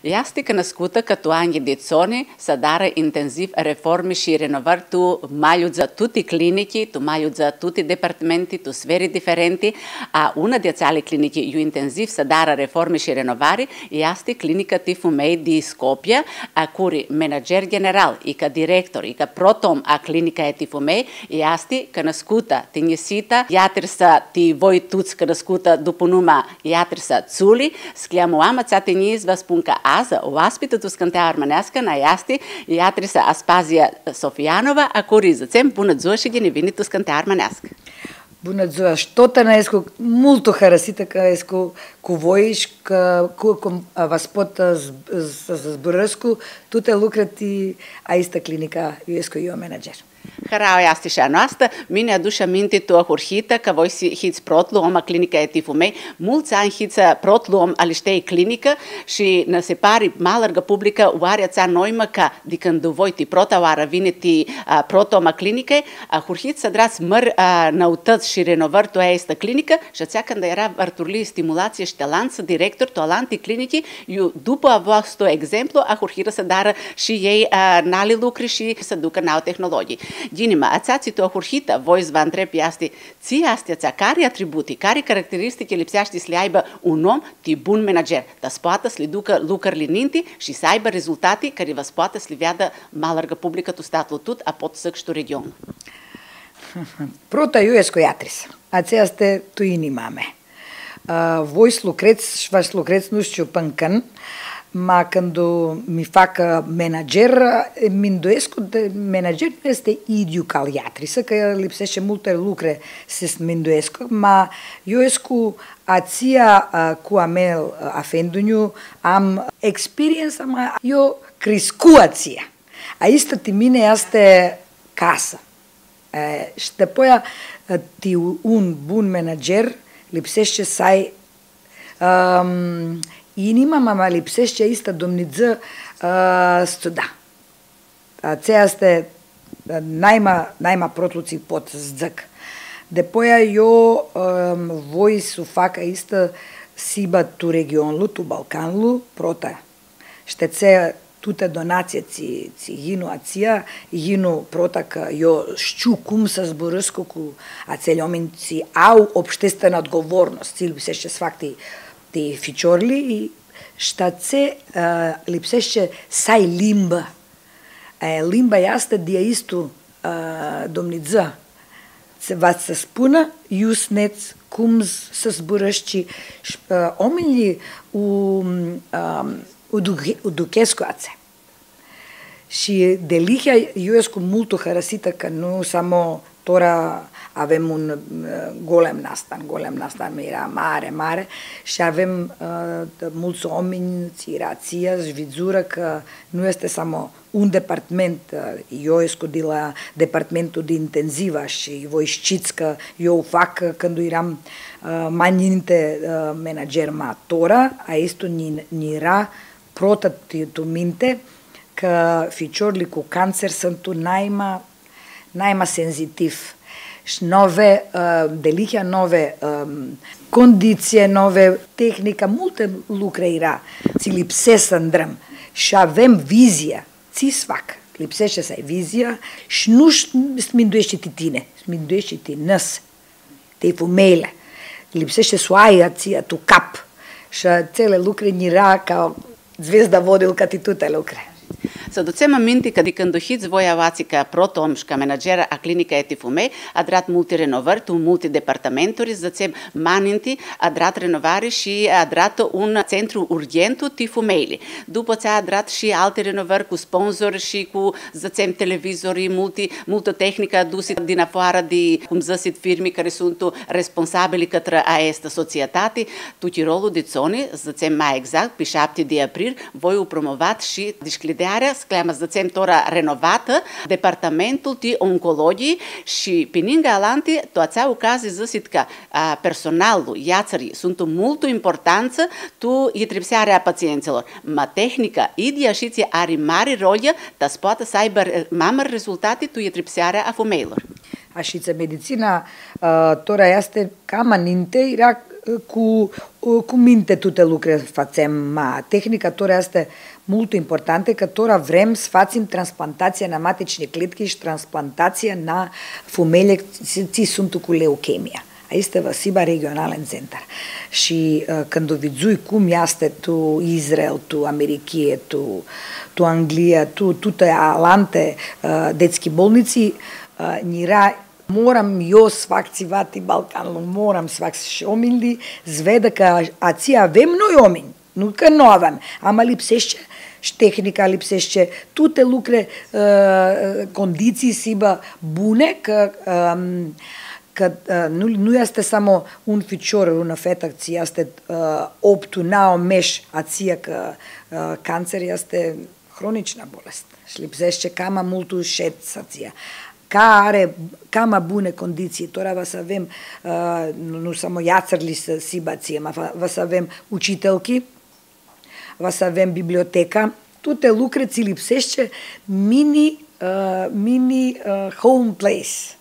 Iasti că născută că tu anni de zone să dare intensiv reforme și renovar tu maiuza tutti clinici, tu maiuza tutti departamenti, tu sfere differenti, a una de țale clinici io intensiv să dare reforme și renovare, iasti clinica Tifumei di Skopje, a curi manager general, i ca director, i ca protom a clinica Tifumei, iasti că născută tinisita, iatrisa ti voi tuți că născută după numa iatrisa Tsuli, scliamu ama țateniz vă spun că azi oaspită tu scântea armănească na iasti iatrisa Aspazia Sofianova, a curi zățem bună ziua și gine vini tu scântea armănească. Bună ziua, što-то наеско мулто харасита каеско кувоиш ка вас под с Бурăscu туте lucrati a esta clinica USCO eu manager. Harau iasti și a noastră, mine aduce aminte tu a hurhita că voi hiți protlu om a clinica Tifumei, mulți ani hiți protlu om aliștei clinică și ne separi malarga publică oare ța noimă ca de când voi ti prota oară vine ti proto om a clinicei, a hurhit să drați măr nautăți și renovări tu a esta clinică și ația când era varturli stimulație și talanță director tu alanti clinici, eu după a vostru exemplu a hurhiră să dară și ei nali lucri și să ducă nau tehnologii. Ginima, ați tu hurhita, voi vă întreb iasti, ți astea care atributi, care caracteristici lipsește să le aibă un om de bun manager, dar să poată să le ducă lucrările ninti și să aibă rezultate care vă poată să le vadă malarga publică tu statul tot, a pot să tu regionul. Prota USCO iatris, ați este tu inima mea. Voi lucreți și vă lucreți nu știu pâncă ma când mi fac manager, mi îndoiesc că manager este idiucal iatrisă, că lipsește multe lucruri să mi îndoiesc, ma eu cu ația cu amel afenduniu am experiența, ma eu crescu ația. Aici mine este casă. Și după un bun manager lipsește să ai inima mama lipsește ista Dumnezeu studa. Aceea este najma protluții pot zic. Depoia eu voi să fac ista siba tu regionul, tu Balcanul, prota. Ștețea tute donație ți hinu ația, hinu prota că eu știu cum să zburăsc cu acele oameni ți au обществена odgovornost, ți lipsește să fac te ficiorli și tațe lipsește să ai limbă. Limba asta de istu Dumnezeu va să spună iusneți cum să zburăști și oamenii u duchescu ațe. Și delihia eu sunt mult harasită că nu samo tora avem un golem nastan era mare și avem mulți oameni, țirația, vizură că nu este samo un departament, eu sunt de la departamentul de intenziva și voi știți că eu fac când eram mai înainte manager matora, aici era prota tu minte că ficiorii cu cancer sunt najma senzitiv. Și nove delihia, nove condiții, nove tehnică, multe lucruri era. Ți lipsesc să îndrăm. Și avem vizia. Ți-ți fac. Lipsește să ai vizia și nu sminduiește tine. Sminduiește năs. Te fumeile. Lipsește să ai ația tu cap. Și cele lucruri era ca zvezda vodil ca titute lucruri. Să ducem aminte că de când uhiți voi avați ca protom și ca manager a clinica Tifumei, a drat multe renovări, tu multe departamenturi, zățem maninti, a drat renovare și a drat un centru urgentu Tifumeili. După ce a drat și alte renovări cu sponsori și cu zățem televizori, multă tehnică adusă din afară de cum zăsit firme care sunt responsabili către această societate. Tu rolul de zone, zățem mai exact, pe 7 de april, voi au promovat și desclidearea skleama zățem tora renovată, departamentul de oncologii și pe ninga alanti toața ucazi zăsit că personalul, iațării sunt mult importanță tu itripsearea pacienților. Ma tehnica idia și ți are mare rolă, dar poate să aibă mari rezultate tu itripsearea a femeilor. Așiță medicina, tora este cam aninte, era cu minte toate lucruri facem, ma tehnica tora este mult importantă, că tora vrem să facem transplantația na matične klitki și transplantația na femele ți sunt cu leuchemia. Este v SIBA regionalen centar. Și când vidzui cum este tu Izrael, tu Amerike, tu Anglija, tu toate alante detski bolnici, nira moram jo svakcivati Balkanul, moram svak omildi, zveda că ați avem noi omeni, nu că nu avem, ama lipsește și tehnica, lipsește toate lucruri, condiții SIBA bune, că nu este samo un ficior, una feta, ți este 8 to 9 meș, ația că cancer este hronična bolest. Și lipsește cama multu șet ația. Cama bune condiții, tora va să avem, nu samo jațărli să SIBA ție, va să avem učitelki, va să avem biblioteca, toate lucruri ți lipsește mini home place.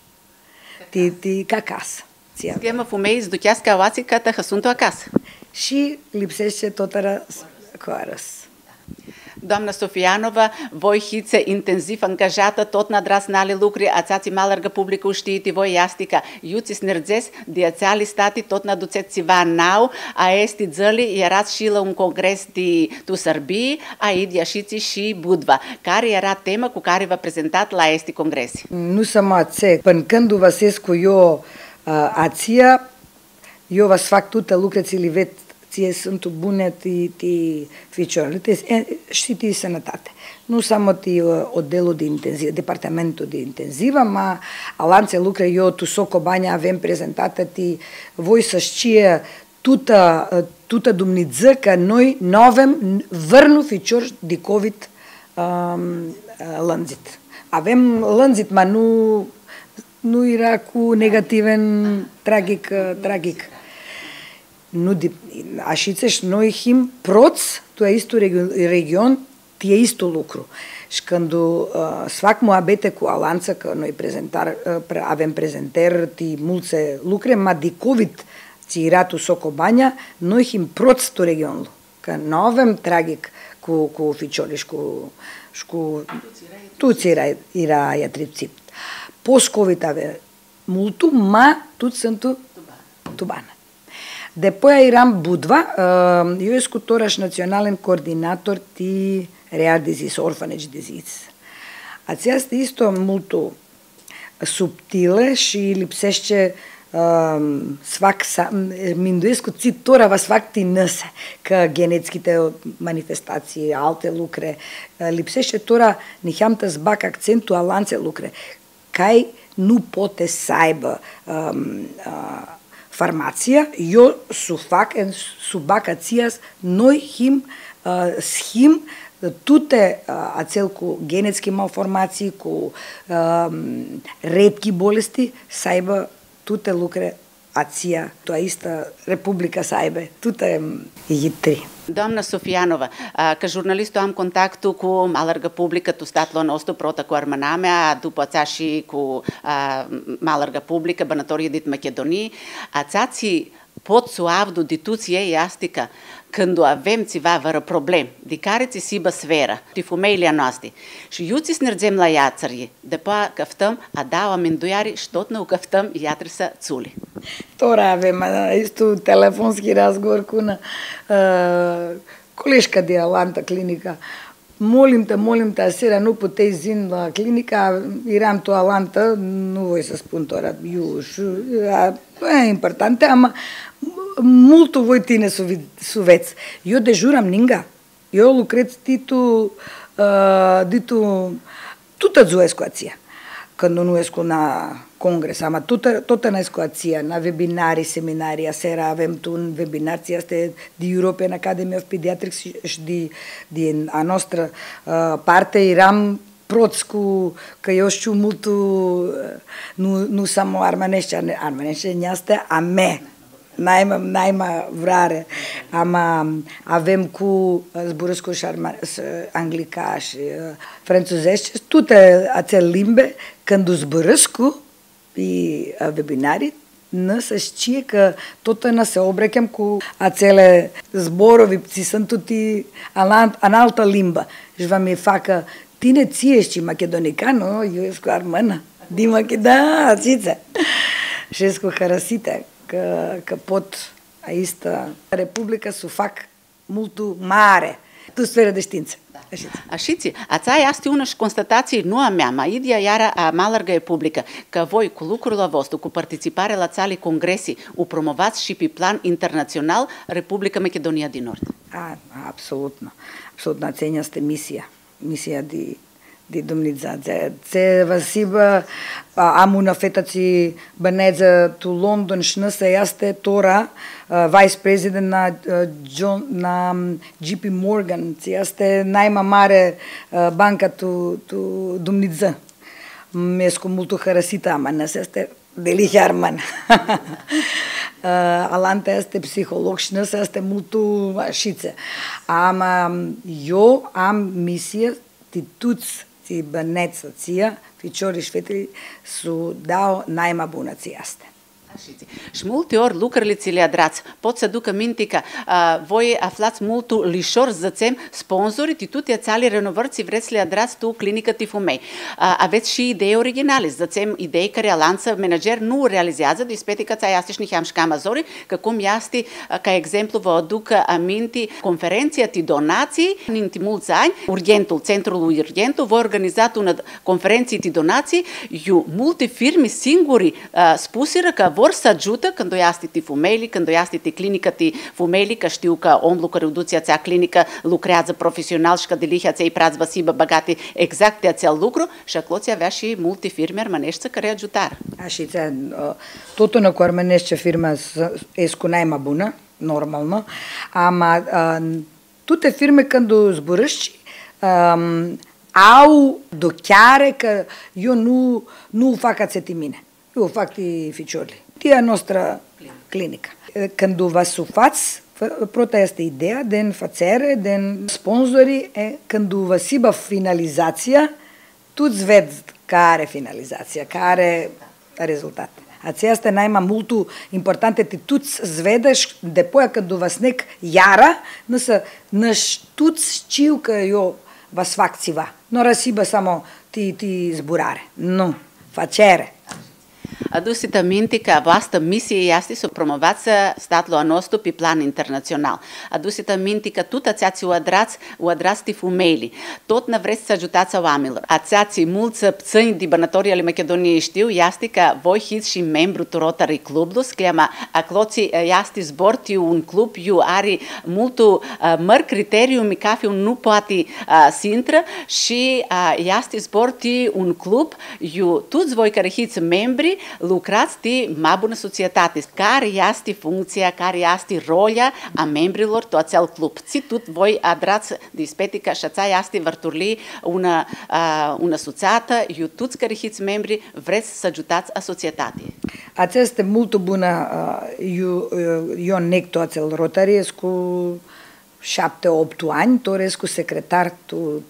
Ca acasă. Schema femei ducească avații ca tăhă sunt acasă. Și lipsește tot coarăs. Doamna Sofianova, voi hiți intensiv angajată tot na drasnale lucruri, ați malarga publică știiti voi jastica. Juți snerdzes de ațali stati tot na duceți va nau, a esti dzăli erați și la un congres de tu Sărbii, a idia șiți și Budva. Care era tema cu care v-a prezentat la esti congres? Nu să mă ațec. Până când văsescu eu ația, eu vă fac toate lucruri ți le ție sunt bune ti ficiori, și ti sănătate. Nu samo ti oddelul de intenziv, departamentul de intenzivă, ma alanțe lucruri eu tu Soko Banja avem prezentată ti voi să știe tuta Dumnezeu că noi nu avem vărnu ficiori de COVID lănzit. Avem lănzit, ma nu era cu negativen tragic. Nu așițești noi him proț tu istu region ti istu lucru. Și când sfac moabete cu alanță că noi avem prezentări ti multe lucruri, ma de COVID ți era tu Soko Banja, noi him proț tu regionul. Că nu avem tragic cu ficioli și cu tu ți era iatripțit. Post-COVID avea multu, ma tu sunt tubana. Depois eram Budva, eu escu toraš nacionalen koordinator ti rare disease, orphanage disease. Ația este isto multu subtile și lipsește minduiesc cu țitora va sfac ti năse, că genetskite manifestații, alte lucruri, lipsește tora niham te zbac accentul alanțe lucruri, cai nu poate să aibă farmacia, eu sufac în subacațias, noi schim toate acel cu genetski malformații, cu redki bolesti, să aibă toate lucruri ația, toaista Republica să aibă, toate jitri. Doamna Sofianova, ca jurnalistul am contactul cu malarga publică, tu statlo nostru prota cu armana mea, după ația și cu malarga publică, bănătorie dit Macedonii, ațații pot să avdu dituție iastica când avem ceva vără problem, de care ți sibă sfera, de femeile noastre. Și eu ți snerdzem la iațărie, după căftăm a dau amenduiari și tot nu căftăm iatrisa țuli. Tora avem, este telefonski razgovor cu una coleșca de Alanta clinica. Molim te, aseară nu puteai zin la clinica, eram tu Alanta, nu voi să spun tora, e important, am multu voi tine suveți. Eu dejuram ninga, eu lucrez ditu tută zuescu ația. Când nu escu na congres, ama tot na escu ația, na webinarii, seminarii, aseară avem tu un webinar, ți este de European Academy of Pediatrics și din a noastră parte eram proți cu, că eu știu multul, nu samo armanește neastă a me. Najma vrare, avem cu zburăscu și anglica și franțuzește, toate acele limbe, când zburăscu, и вебинари, се шчие ка тото на се обреќам ку целе зборови си сантути аналта лимба. Жва ми фака ти не циешчи македоникано, јуеско армана. Дима ки да, цице. Шеско харасите ка под аиста република су фак мулту маре. Ту сфера дештинце. Ашици, ца јасти унаш констатации нуа мяма, идија јара маларга република, ка вој кулукрула vostru, cu participare la țali congressi, u promovați și pe plan internațional Republica Macedonia din Nord. Apsolutno. Apsolutno cenjaste misija di Dumnica. Це васиба амуна фетаци банедза ту Лондон шнаса јасте тора вайс президент на JP Morgan. Це јасте најма маре банка ту Dumnica. Меско мулту харасита, ама не се сте дели харман. Аланта јасте психолог, шнаса јасте мулту шице. Ама јо мисија ти туц ti banecacija, fičori švetri su dao najma bunacijaste. Și multe ori lucrările le adrați. Pot să ducă minte că voi aflați multul lișor zățem sponsorii ti tutte țali renovări vreți le adrați tu clinică tifumei. Aveți și idei originale, zățem idei care alanță manager nu realizează, despete că ți-ai astiș niham și camazori, că cum iasti, ca exemplu vă aducă aminte conferenția ti donații în mulți ani, urgentul, centrul urgentul, voi organizat una conferenție ti donații, multe firme singuri spusiră că vor să ajută când o iasti ti fumeli, când o iasti ti clinică ti fumeli, că știu că omul care duce acea clinică lucrează profesional și că de lihia ți-ai prați văsibă bagate exact de acel lucru și acolo avea și multe firme armănești care ajutar. Și totul na cu armănești firma escu najma bună, normalno, ama toate firme când o zburăști au dochiare că eu nu fac aceti mine. Eu fac ti ficiorli. Tia nostra clinica. Când vă sufați, prota este ideea de înfățere, de sponsori, când vă sibă finalizația, tu-ți vezi care finalizația, care rezultat. Aceasta e najma multu importante, ti tu-ți vedești, depoia când vă snec iara, năși tu-ți știu că eu vă fac ceva. Nu răsibă samo ti zburare. Nu, facere. Adusite aminte că voastră misie este să promovați statul nostru pe plan internațional. Adusite aminte că tot ați o adrați ti fumeli. Tot ne vreți să ajutați oamenilor. Ați mulți pțăni de bănătorii ale Macedoniei știu, este că voi hiți și membru tu Rotary Clublus, că acloți este zborti un club, are multul măr criteriu, mi cafe nu poate să intră și este zborti un club, toți voi care hiți membri, lucrați de mai bună societate. Care este funcția, care este rolia a membrilor to acel club? Ți tot voi adrați de spetica și ața este vărturli una societate, toți care hiți membri vreți să ajutați a societate. Ața este mult bună, eu nec to acel Rotary, cu 7-8 ani, torescu secretar tu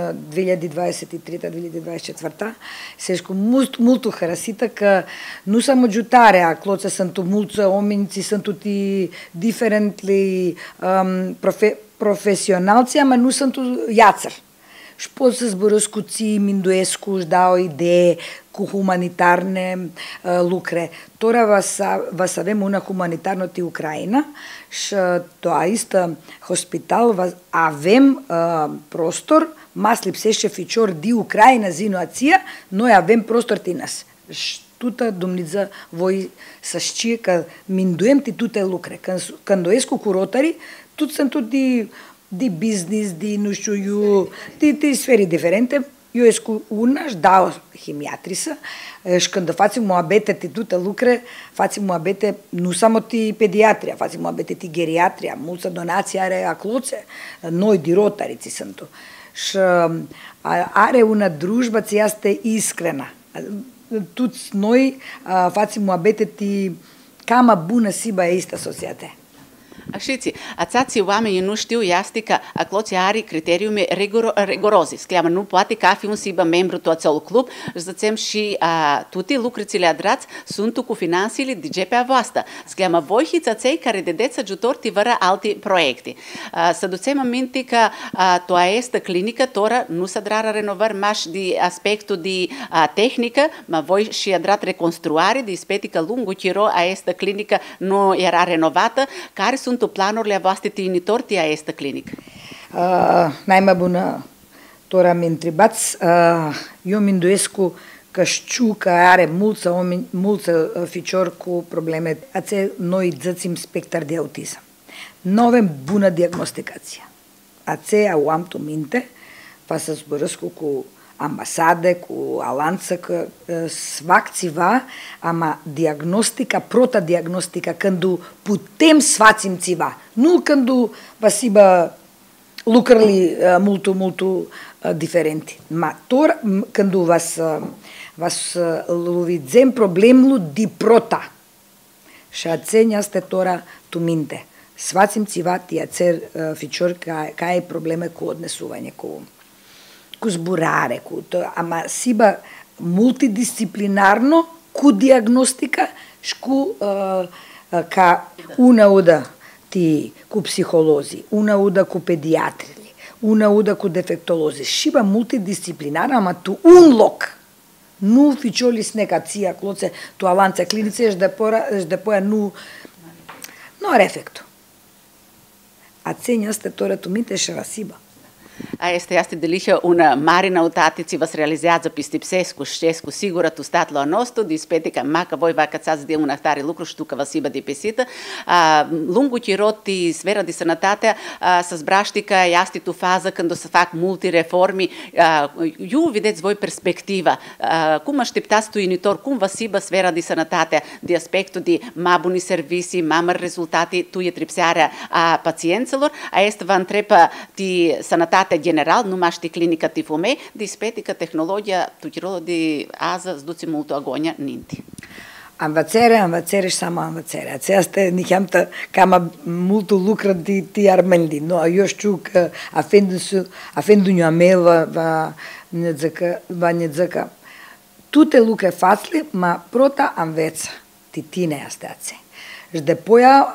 2023-2024, seško multu harasita că nu sam ajutare acolo sunt mulți oameni, sunt tutti differently profesionalci, ama nu sunt jacer. Și pot să zbărăsc cu ții, minduescu, își dau idee cu humanitarne lucre. Tora vas avem una humanitarno ti Ucraina și to aistă hospital avem prostor, mas lipsește ficior di Ucraina zinuația, noi avem prostor tinas. Și tută Dumnica voi să știe că minduem ti tute lucre. Când doescu cu Rotary, tot sunt tutti di business, di nu știu eu, di sferi diferente. Eu escu unași dau himiatrisă și când facem moabete ti tută lucre, facem moabete nu samo ti pediatria, facem moabete ti geriatria, multă donații are acloțe, noi di Rotary ți sunt. Și are una drujbă ți este iskrena. Toți noi facem moabete ti cama bună siba este societate. Așiți, ați oamenii nu știu iasti că acloți are criteriumi rigorozi. Scleamă, nu poate ca fi un sibă membru tu acel club, zicem și tuti lucrurile adrați sunt cu finanțele de GPA voastră. Scleamă, voi hiți acei care dedeți ajutor ti vără alte proiecte. Să ducem aminte că tu este clinică, tora nu se drară renovări maș de aspectul de tehnică, ma voi și adrat reconstruare de aspectul că lungul tiro este clinică nu era renovată, care sunt planurile voastre tinitori de această clinică? Najmä bună, tora mi întrebați, eu mi îndoiesc că știu că are mulți ficiori cu probleme. Ațe noi zățim spectar de autism. Nu avem bună diagnosticație. Ațe au am tu minte, va să zbărăsc cu ambasade, cu alanță, că svak ama diagnostica, protadiagnostica, când putem svațim civa, nu când vasiba lucrări multu diferenti. Ma tor când vas luvidzem problemul di prota. Și ațenia este tora tu minte. Svațim civa ti ațer ficiori ca ai probleme cu odnesuvanje, cu zburare, ama siba multidisciplinarno, cu diagnostica și cu ca una udă cu psiholozii, una udă cu pediatrii, una udă cu defectolozii. Siba multidisciplinarno, ama tu un loc. Nu ficioli snecația, cloțe, tu avanța clinice, și depoia nu are efectul. Ațenia asta tora tu minte și rasiba. Este delicia una mare noutate ci vas realizează pistipsescu șescu sigură tu stat la nostru dispete că maca voi va cățați de una tare lucru știu că vă sibă de pesită lungul tiroti sfera de sănătate să zbraști că este tu fază când o să fac multe reformi eu vedeți voi perspectiva cum așteptați tu initor cum vă sibă sfera de sănătate de aspectul de mai buni servicii mai mari rezultate tu e tripsearea a pacienților este vă întrebă de sănătate general, nu maști clinica tifumei, dispetică tehnologia tutirolo de azi zduci multă agonia ninti. Învățare și sama învățare. Asta nihamtă cam multă lucră de armendi. No, eu știu că afendu-ne amel va ne zică toate lucruri facile, ma prota înveță de tine astea. Și depoia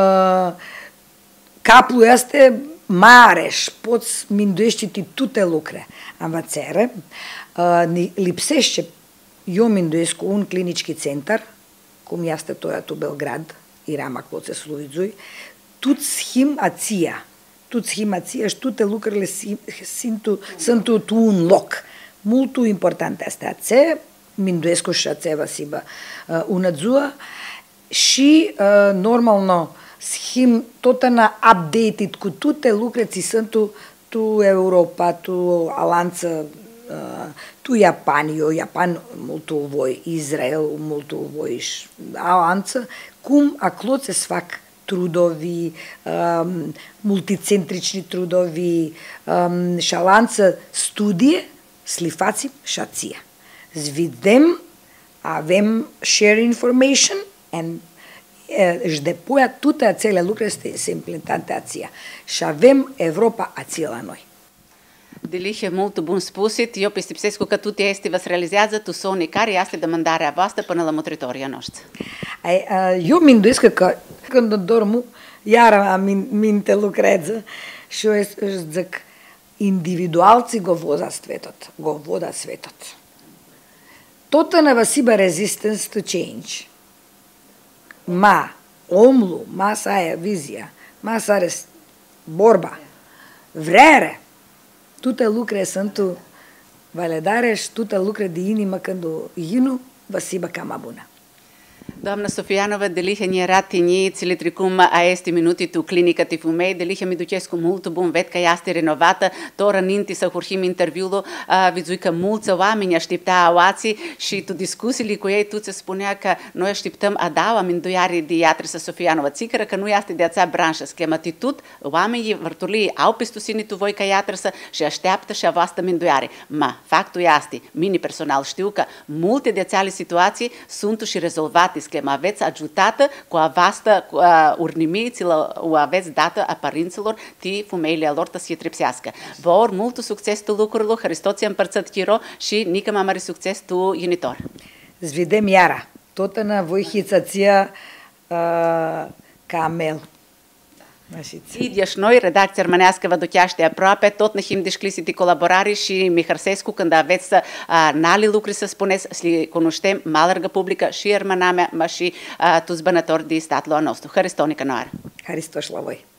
capul este mare și poți minduiește-te toate lucrurile. Învățare lipsește, eu minduiesc cu un clinici center, cum este tu Belgrad, eram acolo să sluvidzui, tot schimbația și toate lucrurile sunt tu un loc. Mult important este ațe, minduiesc și ațe vasiba una ziua și normal no, schimb tot na updated cu toate lucrurile sunt tu Europa, tu alanță, tu Japan multul voi, Israel multul voi și alanță, cum acolo se fac trudovi, multicentrični trudovi și alanță studie, slifați și ația. Zvidem, avem share information and și depoia toate acele lucruri se implementează ația. Și avem Europa ația la noi. Delice mult bun spusit, eu pestipsesc că tu este vă realizează tu soni care este demandarea voastră până la motritoria noastră. Eu mi îndoiesc că când dormu, iar am minte lucrează și eu zic individualții go voda svetot. Tot ne va siba resistance to change. Ma omul, ma să aia vizia, ma să are borba, vrere, toate lucrurile sunt validare și toate lucrurile de inimă când inu va siba cam bună. Doamna Sofianova, delice ne ratini cele tricum a este minuti tu clinica tifumei, delice mi ducesc cu mult bun vet că este renovată, tora ninti să hurhim interviul, vizui că mulți oameni aștepta awații și tu discuțiile cu ei, tu se spunea că noi așteptăm adau aminduiari de iatrisa Sofianova, țicără că nu este de ațea branșă, schemati tot, oamenii vărtulii au pistusini tu voi ca iatrisa și așteaptă și a voastră aminduiare. Ma, factul este, mini personal știu că multe de ațeale situații sunt și rezolvate, Tusque, ma aveți ajutată cu avasta urnimiților, o aveți dată aparinților, ti fumeile lor să trepsească. Vor multul succes tu lucrurilor, Hristos ți-a împărțat chiro și nică mai mare succes tu junitor. Zvidem iara. Tot na voi hițația camel. Ideš noi, redacția rămânească vă duceaște aproape, tot ne him disclisiti colaborari și Mihărsescu, când aveți nali lucruri să spuneți, să cunoștem malargă publică și rămâname, ma și tu zbănători de statul nostru. Hristonica noară. Hristos la voi.